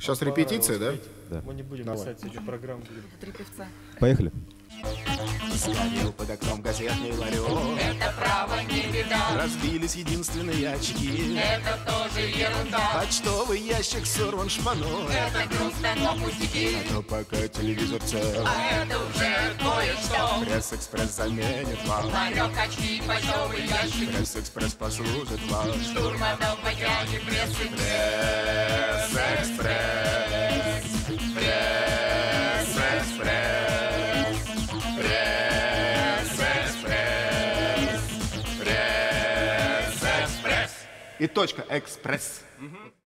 Сейчас репетиция, да? Да. Мы не будем Давай. писать эти программы. Три певца. Поехали. Сгорел под окном газетный ларек. Это право не беда, Разбились единственные очки. это тоже ерунда. Почтовый ящик сорван шпаной. Это грустно, но пустяки, Но пока телевизор цел, а это уже кое-что. Пресс-экспресс заменит вам. Ларек, очки, почтовый ящик, Пресс-экспресс послужит вам. штурманом потяги прессы. Пресс-экспресс. Пресс-экспресс. Пресс-экспресс. Пресс-экспресс. И точка. Экспресс.